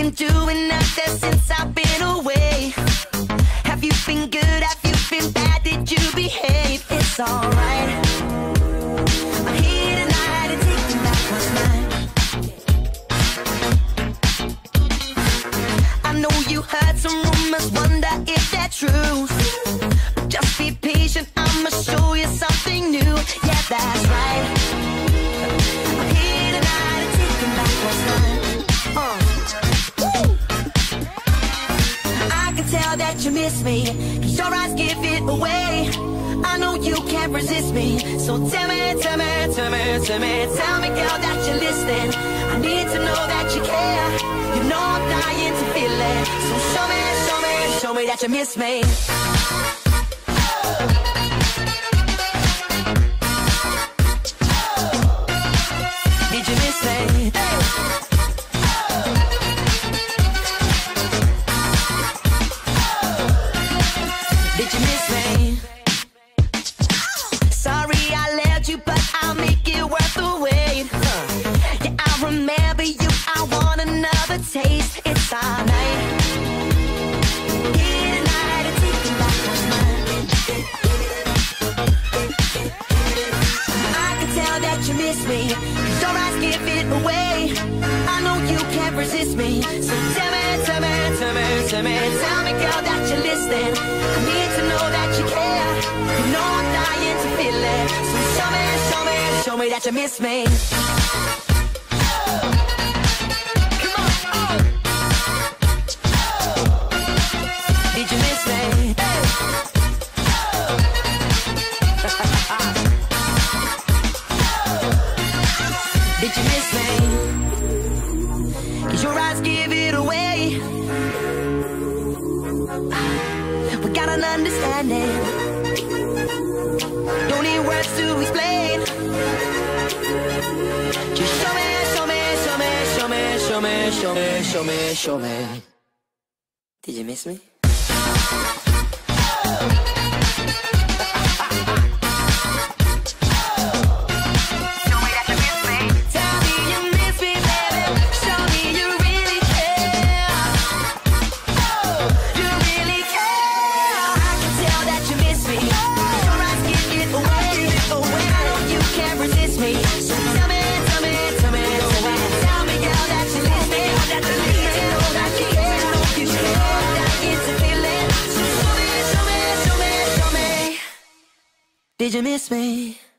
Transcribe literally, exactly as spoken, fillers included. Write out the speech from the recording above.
been doing out there since I've been away? Have you been good? Have you been bad? Did you behave? It's alright. I'm here tonight and taking back what's mine. I know you heard some rumors, wonder if they're true. But just be patient, I'ma show you something new. Yeah, that's right. I'm here tonight and taking back what's mine. Uh. I can tell that you miss me, 'cause your eyes give it away. I know you can't resist me, so tell me, tell me, tell me, tell me, tell me, girl, that you're listening. I need to know that you care. You know I'm dying to feel it, so show me, show me, show me that you miss me. Did you miss me? Did you miss me? Sorry I left you, but I'll make it worth the wait. Huh. Yeah, I remember you, I want another taste. It's our night. Here tonight and taking back what's mine. I can tell that you miss me, 'cause your eyes give it away. I know you can't resist me, so tell me, tell me, tell me, tell me, tell me, girl, that you're listening. I need to know that you care. You know I'm dying to feel it, so show me, show me, show me that you miss me. Come on, oh. Did you miss me? Did you miss me? 'Cause your eyes give it away. We got an understanding, don't need words to explain. Just show me, show me, show me, show me, show me, show me, show me, show me. Did you miss me? Did you miss me?